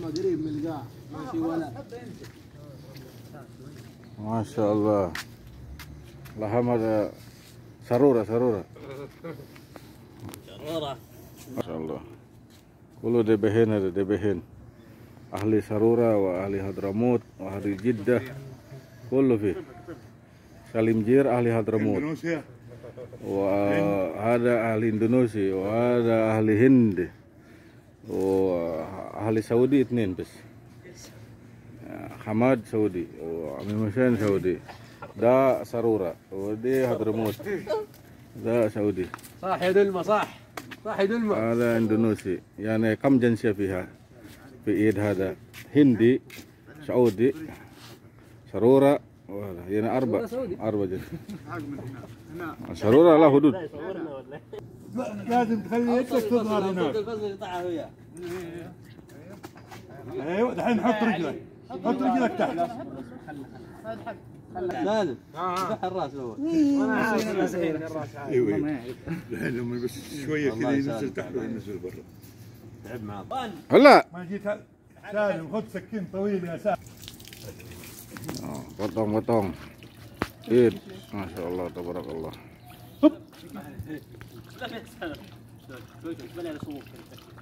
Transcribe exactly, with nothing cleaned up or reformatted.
قادرين من القاع ماشي ولا. ما شاء الله. لحم هذا سرورة سرورة. سرورة. ما شاء الله. كله دبهين هذا دبهين. أهل سرورة وأهل حضرموت وأهل جدة كله فيه. سليم جير أهل حضرموت. وهذا أهل إندونيسيا وهذا أهل هند وأهل سعودي اثنين بس. حماد سعودي وعميم حسين سعودي. ده سرورة ودي حضرموت. ده سعودي. صح يا دلمة صح. صح يا دلمة. هذا إندونيسي. يعني كم جنسية فيها في إيد هذا؟ هندي سعودي سرورة وهذا يعني أربع أربع جنسية. سرورة لا حدود. لازم تخلي يدك تظهر هناك. ايوه دحين حط رجلك حط رجلك تحت. لازم فتح الراس هو. ايوه دحين لما بس شويه كذا ينزل تحت وينزل برا. تعب معاه. هلا ما جيت سالم خذ سكين طويل يا سالم. potong potong. Id, masya Allah, tabarakallah.